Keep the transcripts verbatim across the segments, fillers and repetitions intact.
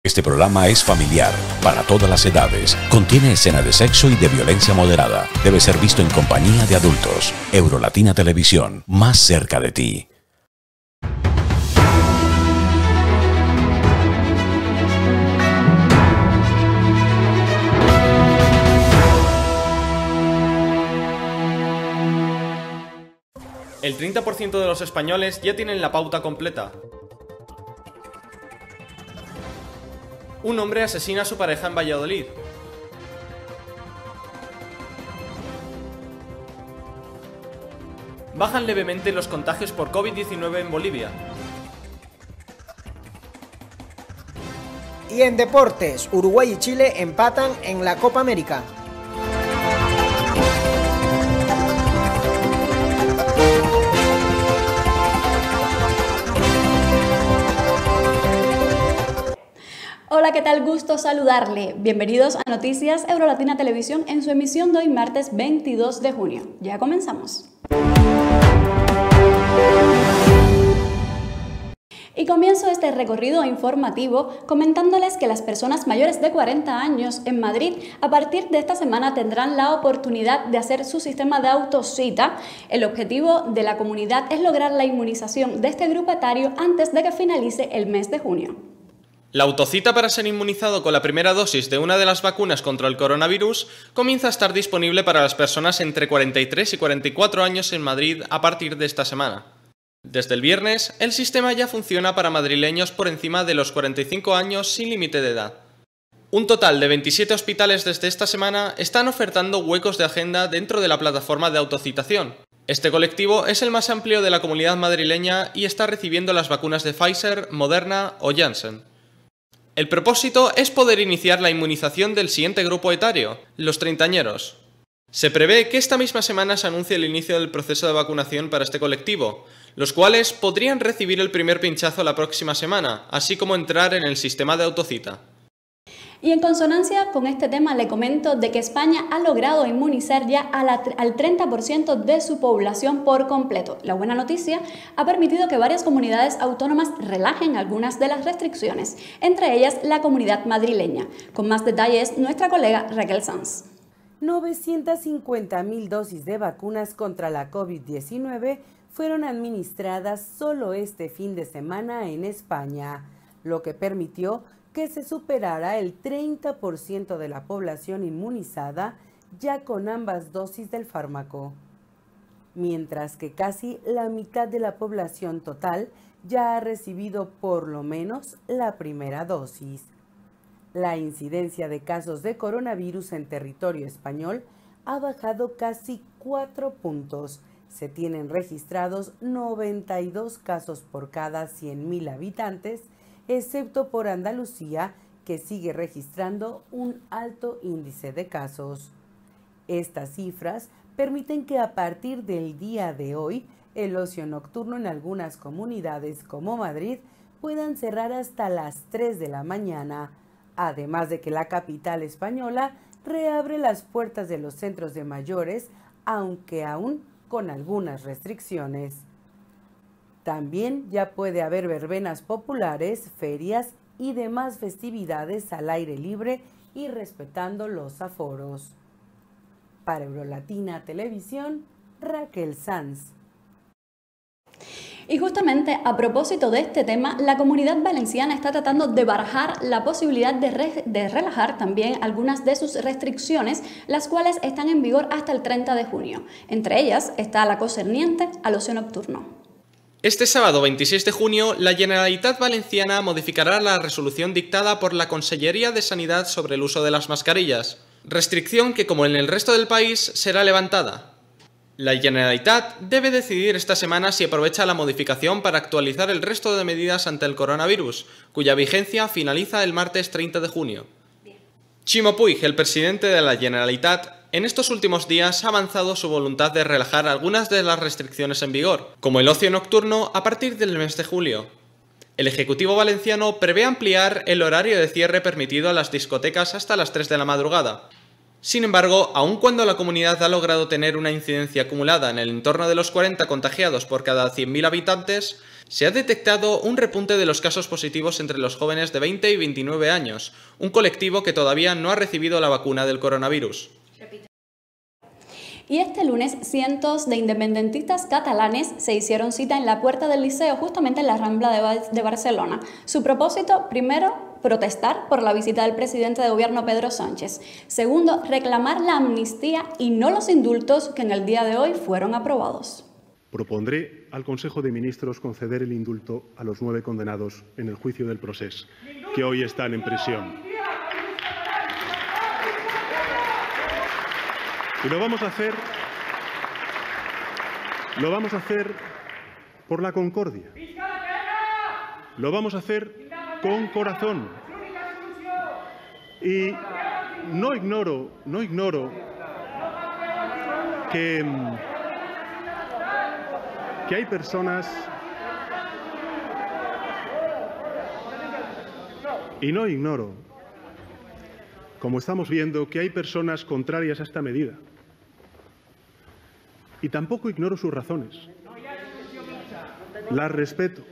Este programa es familiar, para todas las edades, contiene escena de sexo y de violencia moderada. Debe ser visto en compañía de adultos. Eurolatina Televisión, más cerca de ti. El treinta por ciento de los españoles ya tienen la pauta completa. Un hombre asesina a su pareja en Valladolid. Bajan levemente los contagios por COVID diecinueve en Bolivia. Y en deportes, Uruguay y Chile empatan en la Copa América. Hola, ¿qué tal? Gusto saludarle. Bienvenidos a Noticias Eurolatina Televisión en su emisión de hoy martes veintidós de junio. Ya comenzamos. Y comienzo este recorrido informativo comentándoles que las personas mayores de cuarenta años en Madrid a partir de esta semana tendrán la oportunidad de hacer su sistema de autocita. El objetivo de la comunidad es lograr la inmunización de este grupo etario antes de que finalice el mes de junio. La autocita para ser inmunizado con la primera dosis de una de las vacunas contra el coronavirus comienza a estar disponible para las personas entre cuarenta y tres y cuarenta y cuatro años en Madrid a partir de esta semana. Desde el viernes, el sistema ya funciona para madrileños por encima de los cuarenta y cinco años sin límite de edad. Un total de veintisiete hospitales desde esta semana están ofertando huecos de agenda dentro de la plataforma de autocitación. Este colectivo es el más amplio de la comunidad madrileña y está recibiendo las vacunas de Pfizer, Moderna o Janssen. El propósito es poder iniciar la inmunización del siguiente grupo etario, los treintañeros. Se prevé que esta misma semana se anuncie el inicio del proceso de vacunación para este colectivo, los cuales podrían recibir el primer pinchazo la próxima semana, así como entrar en el sistema de autocita. Y en consonancia con este tema le comento de que España ha logrado inmunizar ya a la, al treinta por ciento de su población por completo. La buena noticia ha permitido que varias comunidades autónomas relajen algunas de las restricciones, entre ellas la comunidad madrileña. Con más detalles, nuestra colega Raquel Sanz. novecientas cincuenta mil dosis de vacunas contra la COVID diecinueve fueron administradas solo este fin de semana en España, lo que permitió que se superara el treinta por ciento de la población inmunizada ya con ambas dosis del fármaco, mientras que casi la mitad de la población total ya ha recibido por lo menos la primera dosis. La incidencia de casos de coronavirus en territorio español ha bajado casi cuatro puntos. Se tienen registrados noventa y dos casos por cada cien mil habitantes, excepto por Andalucía, que sigue registrando un alto índice de casos. Estas cifras permiten que a partir del día de hoy, el ocio nocturno en algunas comunidades como Madrid puedan cerrar hasta las tres de la mañana, además de que la capital española reabre las puertas de los centros de mayores, aunque aún con algunas restricciones. También ya puede haber verbenas populares, ferias y demás festividades al aire libre y respetando los aforos. Para Eurolatina Televisión, Raquel Sanz. Y justamente a propósito de este tema, la Comunidad Valenciana está tratando de barajar la posibilidad de, re de relajar también algunas de sus restricciones, las cuales están en vigor hasta el treinta de junio. Entre ellas está la concerniente al ocio nocturno. Este sábado veintiséis de junio, la Generalitat Valenciana modificará la resolución dictada por la Consellería de Sanidad sobre el uso de las mascarillas, restricción que, como en el resto del país, será levantada. La Generalitat debe decidir esta semana si aprovecha la modificación para actualizar el resto de medidas ante el coronavirus, cuya vigencia finaliza el martes treinta de junio. Ximo Puig, el presidente de la Generalitat, en estos últimos días ha avanzado su voluntad de relajar algunas de las restricciones en vigor, como el ocio nocturno a partir del mes de julio. El Ejecutivo valenciano prevé ampliar el horario de cierre permitido a las discotecas hasta las tres de la madrugada. Sin embargo, aun cuando la comunidad ha logrado tener una incidencia acumulada en el entorno de los cuarenta contagiados por cada cien mil habitantes, Se ha detectado un repunte de los casos positivos entre los jóvenes de veinte y veintinueve años, un colectivo que todavía no ha recibido la vacuna del coronavirus. Y este lunes, cientos de independentistas catalanes se hicieron cita en la puerta del Liceo, justamente en la Rambla de, Ba- de Barcelona. Su propósito, primero, protestar por la visita del presidente de gobierno Pedro Sánchez. Segundo, reclamar la amnistía y no los indultos que en el día de hoy fueron aprobados. Propondré al Consejo de Ministros conceder el indulto a los nueve condenados en el juicio del Procés, que hoy están en prisión. Y lo vamos a hacer, lo vamos a hacer por la concordia. Lo vamos a hacer con corazón. Y no ignoro, no ignoro que, que hay personas y no ignoro, como estamos viendo, que hay personas contrarias a esta medida. Y tampoco ignoro sus razones. Las respeto.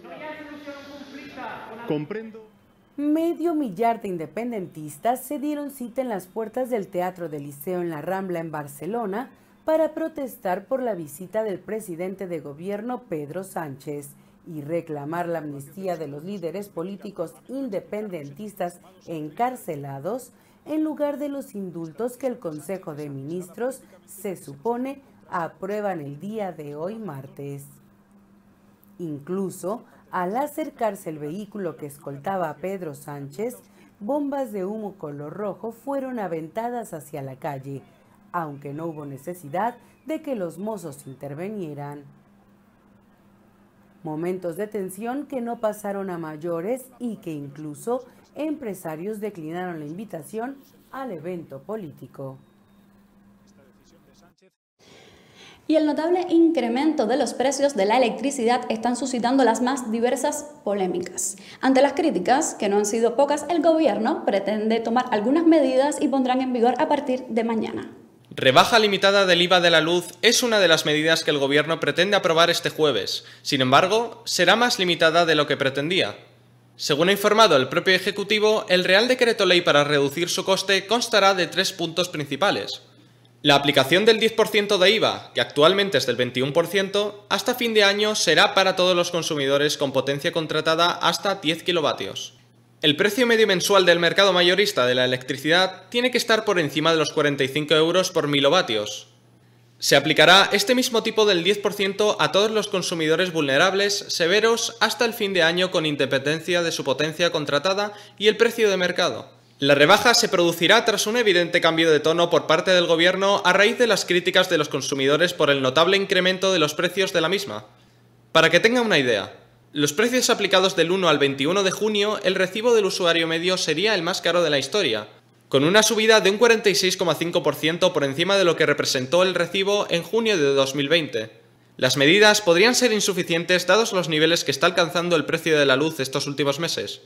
Comprendo. Medio millar de independentistas se dieron cita en las puertas del Teatro del Liceo en la Rambla en Barcelona para protestar por la visita del presidente de gobierno Pedro Sánchez y reclamar la amnistía de los líderes políticos independentistas encarcelados en lugar de los indultos que el Consejo de Ministros se supone aprueban el día de hoy martes. Incluso, al acercarse el vehículo que escoltaba a Pedro Sánchez, bombas de humo color rojo fueron aventadas hacia la calle, aunque no hubo necesidad de que los mozos intervinieran. Momentos de tensión que no pasaron a mayores y que incluso empresarios declinaron la invitación al evento político. Y el notable incremento de los precios de la electricidad están suscitando las más diversas polémicas. Ante las críticas, que no han sido pocas, el gobierno pretende tomar algunas medidas y pondrán en vigor a partir de mañana. Rebaja limitada del I V A de la luz es una de las medidas que el gobierno pretende aprobar este jueves. Sin embargo, será más limitada de lo que pretendía. Según ha informado el propio Ejecutivo, el Real Decreto Ley para reducir su coste constará de tres puntos principales. La aplicación del diez por ciento de I V A, que actualmente es del veintiuno por ciento, hasta fin de año será para todos los consumidores con potencia contratada hasta diez kilovatios. El precio medio mensual del mercado mayorista de la electricidad tiene que estar por encima de los cuarenta y cinco euros por kilovatios. Se aplicará este mismo tipo del diez por ciento a todos los consumidores vulnerables severos hasta el fin de año con independencia de su potencia contratada y el precio de mercado. La rebaja se producirá tras un evidente cambio de tono por parte del gobierno a raíz de las críticas de los consumidores por el notable incremento de los precios de la misma. Para que tenga una idea, los precios aplicados del uno al veintiuno de junio, el recibo del usuario medio sería el más caro de la historia, con una subida de un cuarenta y seis coma cinco por ciento por encima de lo que representó el recibo en junio de dos mil veinte. Las medidas podrían ser insuficientes dados los niveles que está alcanzando el precio de la luz estos últimos meses.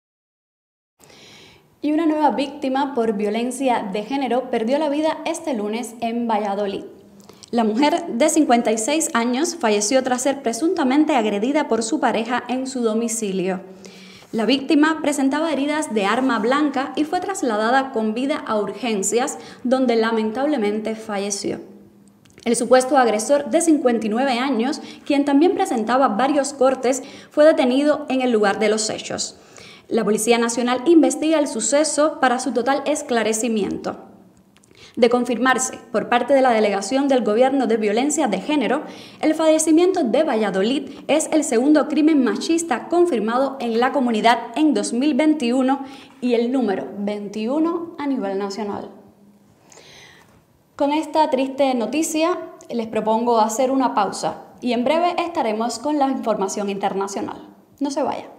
Y una nueva víctima por violencia de género perdió la vida este lunes en Valladolid. La mujer de cincuenta y seis años falleció tras ser presuntamente agredida por su pareja en su domicilio. La víctima presentaba heridas de arma blanca y fue trasladada con vida a urgencias, donde lamentablemente falleció. El supuesto agresor de cincuenta y nueve años, quien también presentaba varios cortes, fue detenido en el lugar de los hechos. La Policía Nacional investiga el suceso para su total esclarecimiento. De confirmarse por parte de la Delegación del Gobierno de Violencia de Género, el fallecimiento de Valladolid es el segundo crimen machista confirmado en la comunidad en dos mil veintiuno y el número veintiuno a nivel nacional. Con esta triste noticia les propongo hacer una pausa y en breve estaremos con la información internacional. No se vaya.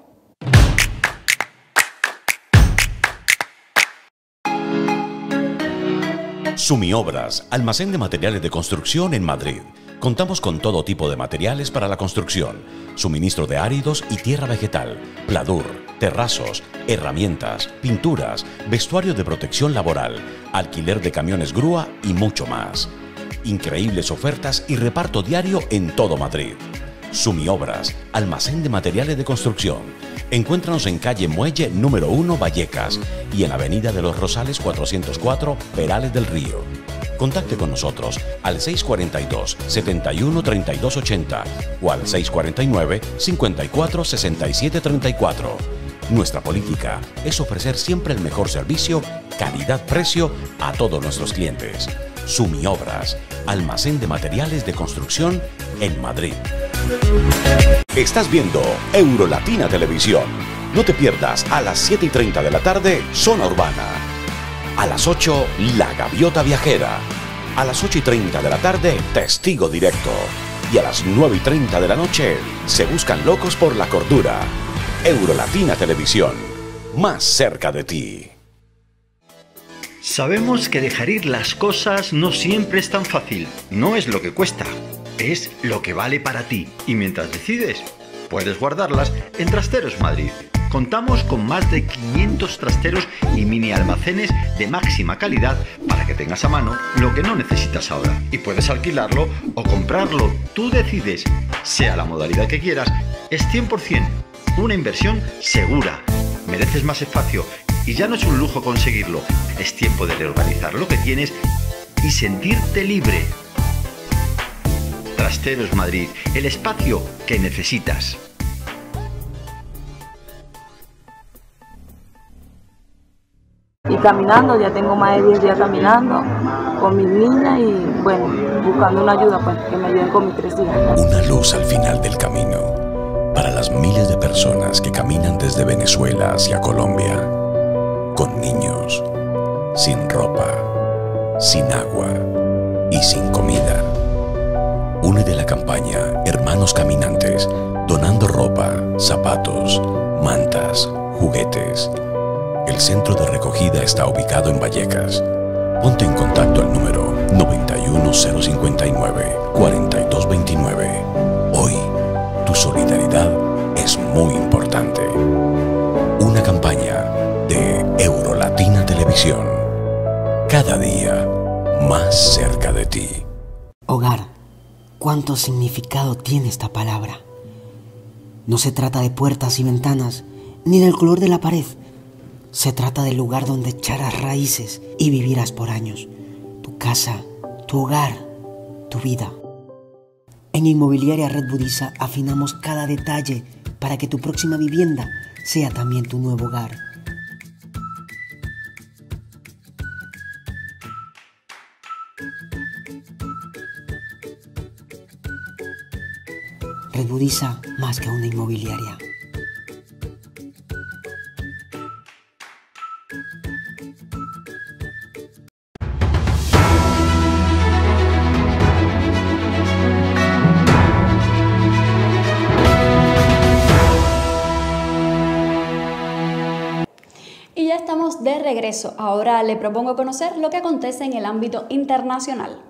Sumiobras, almacén de materiales de construcción en Madrid. Contamos con todo tipo de materiales para la construcción, suministro de áridos y tierra vegetal, pladur, terrazos, herramientas, pinturas, vestuario de protección laboral, alquiler de camiones grúa y mucho más. Increíbles ofertas y reparto diario en todo Madrid. Sumiobras, almacén de materiales de construcción. Encuéntranos en calle Muelle número uno, Vallecas, y en avenida de los Rosales cuatrocientos cuatro, Perales del Río. Contacte con nosotros al seis cuatro dos, siete uno, tres dos ocho cero o al seis cuatro nueve, cinco cuatro, seis siete tres cuatro. Nuestra política es ofrecer siempre el mejor servicio, calidad-precio a todos nuestros clientes. Sumiobras, almacén de materiales de construcción en Madrid. Estás viendo Eurolatina Televisión. No te pierdas a las siete y treinta de la tarde, Zona Urbana. A las ocho, La Gaviota Viajera. A las ocho y treinta de la tarde, Testigo Directo. Y a las nueve y treinta de la noche, Se Buscan Locos por la Cordura. Eurolatina Televisión, más cerca de ti. Sabemos que dejar ir las cosas no siempre es tan fácil. No es lo que cuesta, es lo que vale para ti. Y mientras decides, puedes guardarlas en Trasteros Madrid. Contamos con más de quinientos trasteros y mini almacenes de máxima calidad para que tengas a mano lo que no necesitas ahora. Y puedes alquilarlo o comprarlo. Tú decides. Sea la modalidad que quieras, es cien por cien una inversión segura. Mereces más espacio y ya no es un lujo conseguirlo. Es tiempo de reorganizar lo que tienes y sentirte libre. Trasteros Madrid, el espacio que necesitas. Y caminando, ya tengo más de diez días caminando con mis niñas y bueno, buscando una ayuda pues, que me ayuden con mis tres hijas. Una luz al final del camino para las miles de personas que caminan desde Venezuela hacia Colombia, con niños, sin ropa, sin agua y sin comida. Únete a la campaña Hermanos Caminantes, donando ropa, zapatos, mantas, juguetes. El centro de recogida está ubicado en Vallecas. Ponte en contacto al número noventa y uno, cero cincuenta y nueve, cuarenta y dos veintinueve. Hoy, tu solidaridad es muy importante. Una campaña de Eurolatina Televisión. Cada día más cerca de ti. Hogar. ¿Cuánto significado tiene esta palabra? No se trata de puertas y ventanas, ni del color de la pared. Se trata del lugar donde echarás raíces y vivirás por años. Tu casa, tu hogar, tu vida. En Inmobiliaria Red Budiza afinamos cada detalle para que tu próxima vivienda sea también tu nuevo hogar. Red Budiza, más que una inmobiliaria. Y ya estamos de regreso. Ahora le propongo conocer lo que acontece en el ámbito internacional.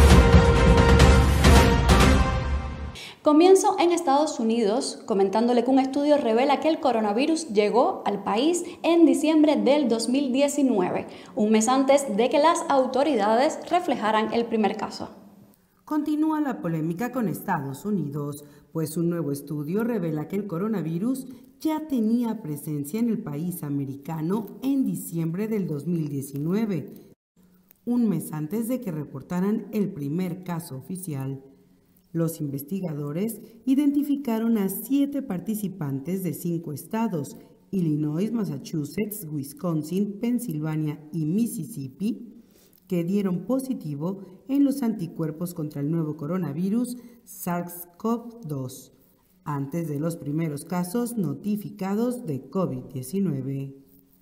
Comienzo en Estados Unidos, comentándole que un estudio revela que el coronavirus llegó al país en diciembre del dos mil diecinueve, un mes antes de que las autoridades reflejaran el primer caso. Continúa la polémica con Estados Unidos, pues un nuevo estudio revela que el coronavirus ya tenía presencia en el país americano en diciembre del dos mil diecinueve, un mes antes de que reportaran el primer caso oficial. Los investigadores identificaron a siete participantes de cinco estados, Illinois, Massachusetts, Wisconsin, Pensilvania y Mississippi, que dieron positivo en los anticuerpos contra el nuevo coronavirus SARS CoV dos, antes de los primeros casos notificados de COVID diecinueve.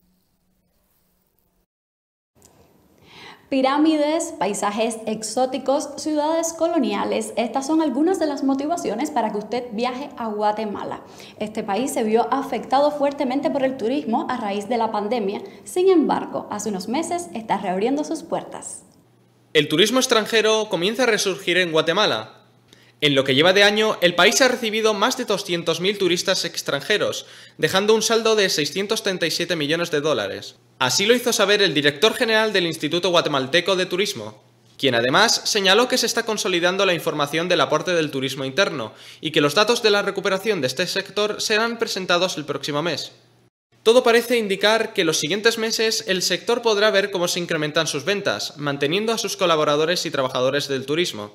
Pirámides, paisajes exóticos, ciudades coloniales, estas son algunas de las motivaciones para que usted viaje a Guatemala. Este país se vio afectado fuertemente por el turismo a raíz de la pandemia, sin embargo, hace unos meses está reabriendo sus puertas. El turismo extranjero comienza a resurgir en Guatemala. En lo que lleva de año, el país ha recibido más de doscientos mil turistas extranjeros, dejando un saldo de seiscientos treinta y siete millones de dólares. Así lo hizo saber el director general del Instituto Guatemalteco de Turismo, quien además señaló que se está consolidando la información del aporte del turismo interno y que los datos de la recuperación de este sector serán presentados el próximo mes. Todo parece indicar que los siguientes meses el sector podrá ver cómo se incrementan sus ventas, manteniendo a sus colaboradores y trabajadores del turismo.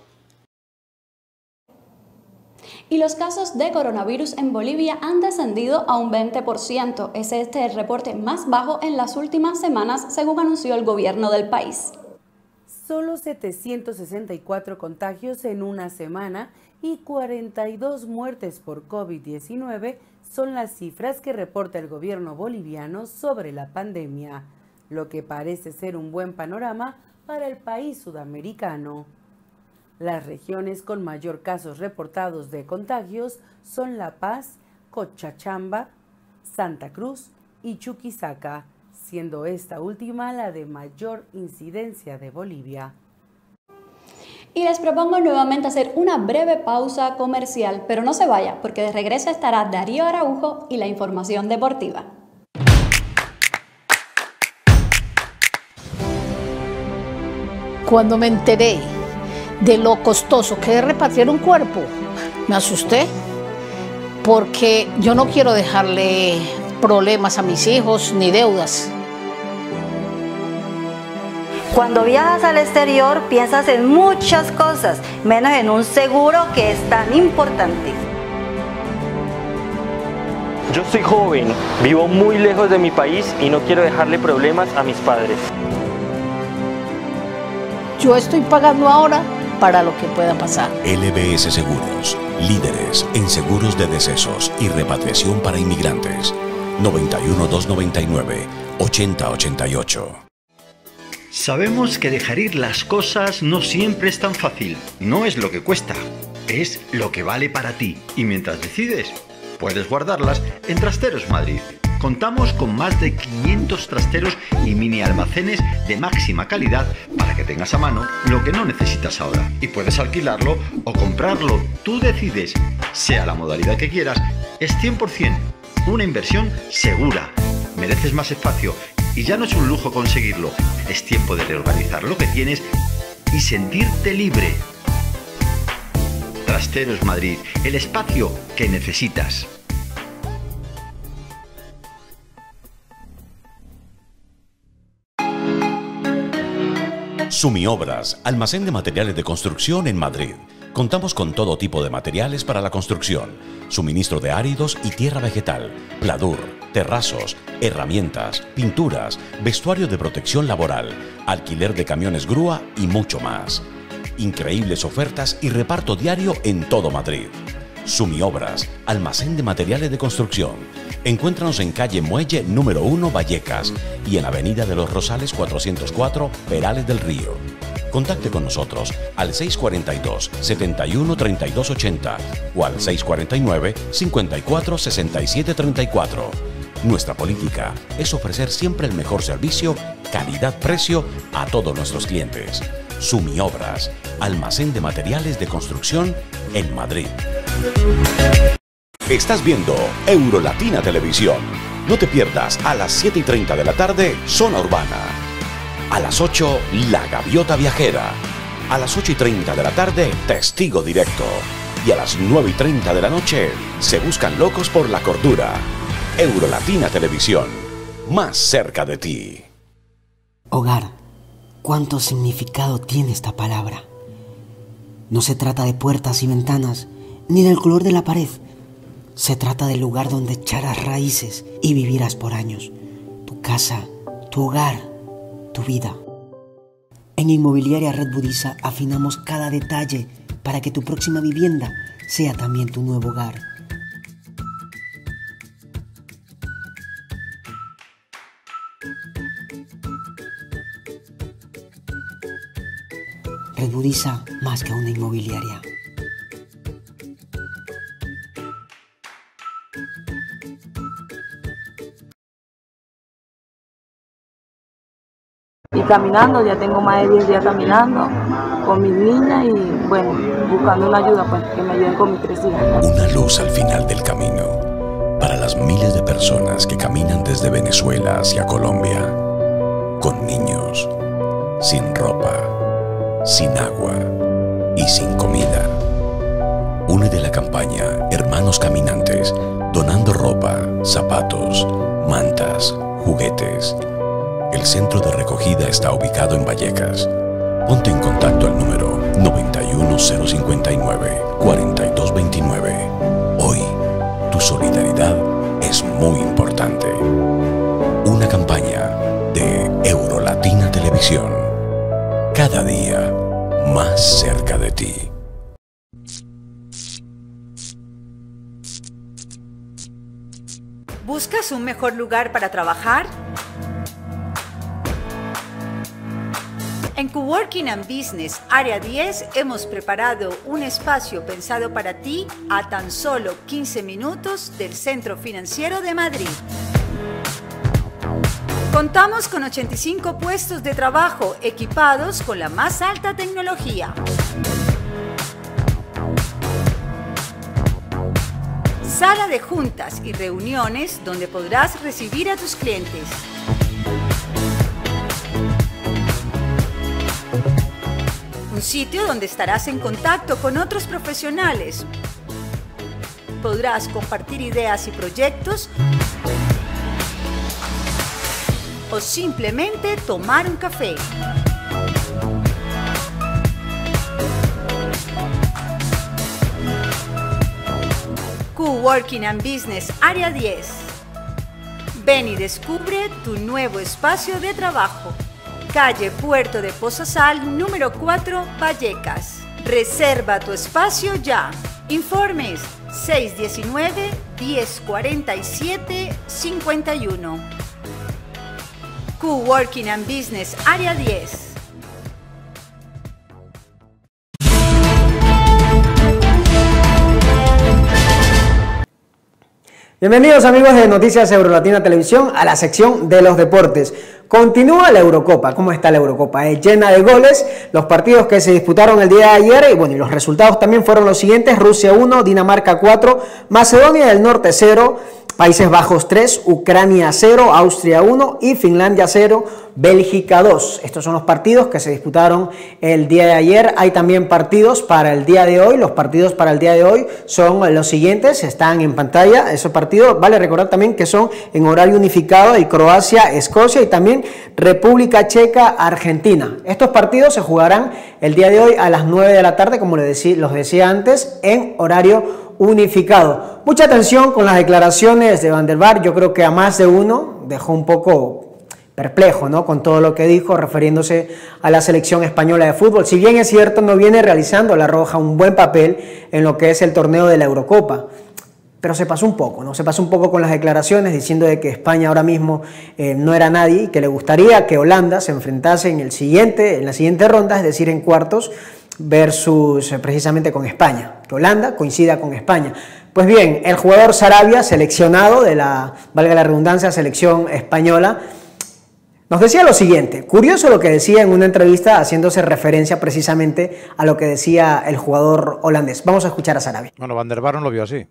Y los casos de coronavirus en Bolivia han descendido a un veinte por ciento. Es este el reporte más bajo en las últimas semanas, según anunció el gobierno del país. Solo setecientos sesenta y cuatro contagios en una semana y cuarenta y dos muertes por COVID diecinueve son las cifras que reporta el gobierno boliviano sobre la pandemia, lo que parece ser un buen panorama para el país sudamericano. Las regiones con mayor casos reportados de contagios son La Paz, Cochabamba, Santa Cruz y Chuquisaca, siendo esta última la de mayor incidencia de Bolivia. Y les propongo nuevamente hacer una breve pausa comercial, pero no se vaya, porque de regreso estará Darío Araujo y la información deportiva. Cuando me enteré de lo costoso que es repatriar un cuerpo, me asusté, porque yo no quiero dejarle problemas a mis hijos ni deudas. Cuando viajas al exterior piensas en muchas cosas, menos en un seguro que es tan importante. Yo soy joven, vivo muy lejos de mi país y no quiero dejarle problemas a mis padres. Yo estoy pagando ahora para lo que pueda pasar. L B S Seguros, líderes en seguros de decesos y repatriación para inmigrantes. noventa y uno, doscientos noventa y nueve, ochenta ochenta y ocho. Sabemos que dejar ir las cosas no siempre es tan fácil. No es lo que cuesta, es lo que vale para ti. Y mientras decides, puedes guardarlas en Trasteros Madrid. Contamos con más de quinientos trasteros y mini almacenes de máxima calidad para que tengas a mano lo que no necesitas ahora. Y puedes alquilarlo o comprarlo. Tú decides. Sea la modalidad que quieras, es cien por cien una inversión segura. Mereces más espacio y ya no es un lujo conseguirlo. Es tiempo de reorganizar lo que tienes y sentirte libre. Trasteros Madrid, el espacio que necesitas. Sumiobras, almacén de materiales de construcción en Madrid. Contamos con todo tipo de materiales para la construcción, suministro de áridos y tierra vegetal, pladur, terrazos, herramientas, pinturas, vestuario de protección laboral, alquiler de camiones grúa y mucho más. Increíbles ofertas y reparto diario en todo Madrid. Sumiobras, almacén de materiales de construcción. Encuéntranos en calle Muelle número uno Vallecas y en avenida de los Rosales cuatrocientos cuatro Perales del Río. Contacte con nosotros al seis cuarenta y dos, setenta y uno, treinta y dos ochenta o al seis cuarenta y nueve, cincuenta y cuatro, sesenta y siete treinta y cuatro. Nuestra política es ofrecer siempre el mejor servicio, calidad-precio a todos nuestros clientes. Sumiobras, almacén de materiales de construcción en Madrid. Estás viendo Eurolatina Televisión. No te pierdas a las siete y treinta de la tarde, Zona Urbana. A las ocho, La Gaviota Viajera. A las ocho y treinta de la tarde, Testigo Directo. Y a las nueve y treinta de la noche, Se Buscan Locos por la Cordura. Eurolatina Televisión, más cerca de ti. Hogar, ¿cuánto significado tiene esta palabra? No se trata de puertas y ventanas, ni del color de la pared. Se trata del lugar donde echarás raíces y vivirás por años. Tu casa, tu hogar, tu vida. En Inmobiliaria Red Budiza afinamos cada detalle para que tu próxima vivienda sea también tu nuevo hogar. Red Budiza, más que una inmobiliaria. Y caminando, ya tengo más de diez días caminando con mis niñas y bueno, buscando una ayuda pues, que me ayuden con mis tres hijas. Una luz al final del camino para las miles de personas que caminan desde Venezuela hacia Colombia, con niños, sin ropa, sin agua y sin comida. Únete a la campaña Hermanos Caminantes, donando ropa, zapatos, mantas, juguetes. El centro de recogida está ubicado en Vallecas. Ponte en contacto al número noventa y uno cero cincuenta y nueve, cuarenta y dos veintinueve. Hoy, tu solidaridad es muy importante. Una campaña de Eurolatina Televisión. Cada día más cerca de ti. ¿Buscas un mejor lugar para trabajar? En Coworking and Business Área diez hemos preparado un espacio pensado para ti a tan solo quince minutos del Centro Financiero de Madrid. Contamos con ochenta y cinco puestos de trabajo equipados con la más alta tecnología. Sala de juntas y reuniones donde podrás recibir a tus clientes. Un sitio donde estarás en contacto con otros profesionales. Podrás compartir ideas y proyectos o simplemente tomar un café. Coworking and Business Área diez. Ven y descubre tu nuevo espacio de trabajo. Calle Puerto de Posasal, número cuatro, Vallecas. Reserva tu espacio ya. Informes seis uno nueve, diez cuarenta y siete, cincuenta y uno. Coworking and Business Área diez. Bienvenidos amigos de Noticias Eurolatina Televisión a la sección de los deportes. Continúa la Eurocopa. ¿Cómo está la Eurocopa? Es llena de goles. Los partidos que se disputaron el día de ayer y bueno, y los resultados también fueron los siguientes: Rusia uno, Dinamarca cuatro, Macedonia del Norte cero, Países Bajos tres, Ucrania cero, Austria uno y Finlandia cero, Bélgica dos. Estos son los partidos que se disputaron el día de ayer. Hay también partidos para el día de hoy. Los partidos para el día de hoy son los siguientes, están en pantalla. Esos partidos, vale recordar también que son en horario unificado de Croacia, Escocia y también República Checa, Argentina. Estos partidos se jugarán el día de hoy a las nueve de la tarde, como les decía, los decía antes, en horario unificado. Mucha atención con las declaraciones de Van der Vaart. Yo creo que a más de uno dejó un poco perplejo, ¿no?, con todo lo que dijo refiriéndose a la selección española de fútbol. Si bien es cierto, no viene realizando la Roja un buen papel en lo que es el torneo de la Eurocopa, pero se pasó un poco, ¿no? Se pasó un poco con las declaraciones diciendo de que España ahora mismo eh, no era nadie y que le gustaría que Holanda se enfrentase en el siguiente, en la siguiente ronda, es decir, en cuartos, versus eh, precisamente con España, que Holanda coincida con España. Pues bien, el jugador Sarabia, seleccionado de la, valga la redundancia, selección española, nos decía lo siguiente. Curioso lo que decía en una entrevista, haciéndose referencia precisamente a lo que decía el jugador holandés. Vamos a escuchar a Sarabia. Bueno, Van der Vaart no lo vio así.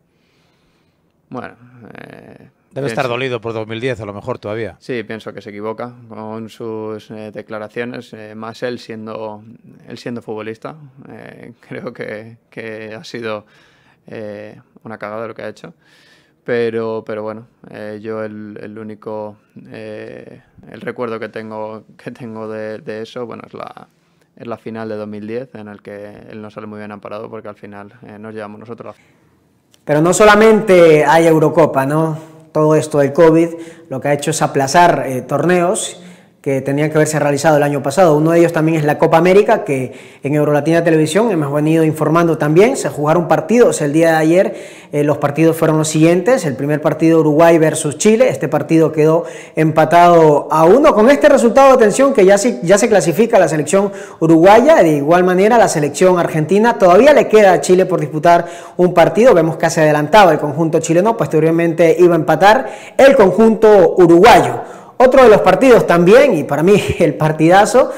Bueno, eh, debe estar dolido por dos mil diez, a lo mejor todavía. Sí, pienso que se equivoca con sus eh, declaraciones, eh, más él siendo, él siendo futbolista. Eh, creo que, que ha sido eh, una cagada lo que ha hecho. Pero, pero bueno, eh, yo el, el único eh, el recuerdo que tengo, que tengo de, de eso, bueno, es la, es la final de dos mil diez, en el que él no sale muy bien amparado porque al final eh, nos llevamos nosotros. Pero no solamente hay Eurocopa, ¿no? Todo esto del COVID lo que ha hecho es aplazar eh, torneos que tenían que haberse realizado el año pasado. Uno de ellos también es la Copa América, que en Eurolatina Televisión hemos venido informando también. Se jugaron partidos el día de ayer. Eh, los partidos fueron los siguientes. El primer partido, Uruguay versus Chile. Este partido quedó empatado a uno. Con este resultado, atención, que ya, sí, ya se clasifica la selección uruguaya. De igual manera, la selección argentina. Todavía le queda a Chile por disputar un partido. Vemos que se adelantaba el conjunto chileno. Posteriormente iba a empatar el conjunto uruguayo. Otro de los partidos también, y para mí el partidazo,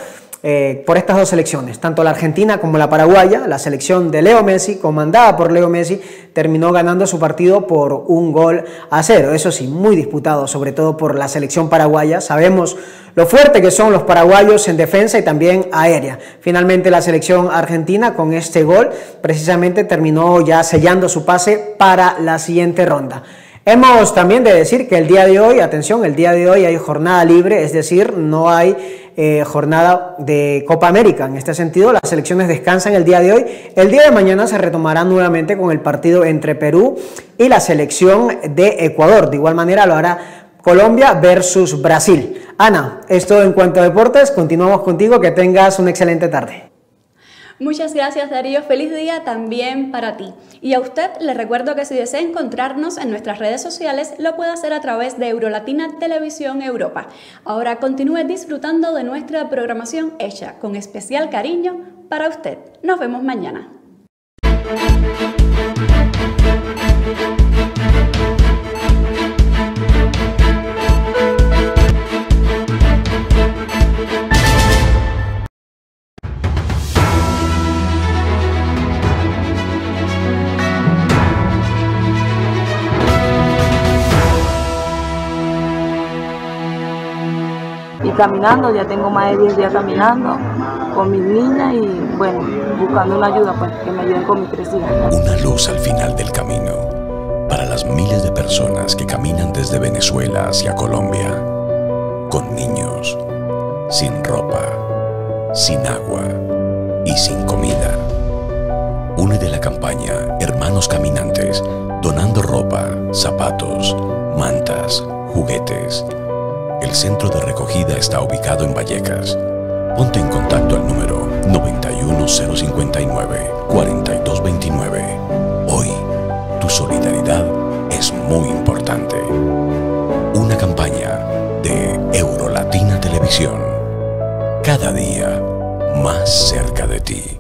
eh, por estas dos selecciones, tanto la argentina como la paraguaya. La selección de Leo Messi, comandada por Leo Messi, terminó ganando su partido por un gol a cero. Eso sí, muy disputado, sobre todo por la selección paraguaya. Sabemos lo fuerte que son los paraguayos en defensa y también aérea. Finalmente la selección argentina con este gol precisamente terminó ya sellando su pase para la siguiente ronda. Hemos también de decir que el día de hoy, atención, el día de hoy hay jornada libre, es decir, no hay eh, jornada de Copa América. En este sentido, las selecciones descansan el día de hoy. El día de mañana se retomará nuevamente con el partido entre Perú y la selección de Ecuador. De igual manera lo hará Colombia versus Brasil. Ana, es todo en cuanto a deportes. Continuamos contigo, que tengas una excelente tarde. Muchas gracias, Darío. Feliz día también para ti. Y a usted le recuerdo que si desea encontrarnos en nuestras redes sociales, lo puede hacer a través de Eurolatina Televisión Europa. Ahora continúe disfrutando de nuestra programación hecha con especial cariño para usted. Nos vemos mañana. Y caminando, ya tengo más de diez días caminando con mis niñas y bueno, buscando una ayuda pues, que me ayuden con mis tres hijas. Una luz al final del camino para las miles de personas que caminan desde Venezuela hacia Colombia, con niños, sin ropa, sin agua y sin comida. Únete a la campaña Hermanos Caminantes, donando ropa, zapatos, mantas, juguetes. El centro de recogida está ubicado en Vallecas. Ponte en contacto al número noventa y uno cero cincuenta y nueve, cuarenta y dos veintinueve. Hoy, tu solidaridad es muy importante. Una campaña de Eurolatina Televisión. Cada día más cerca de ti.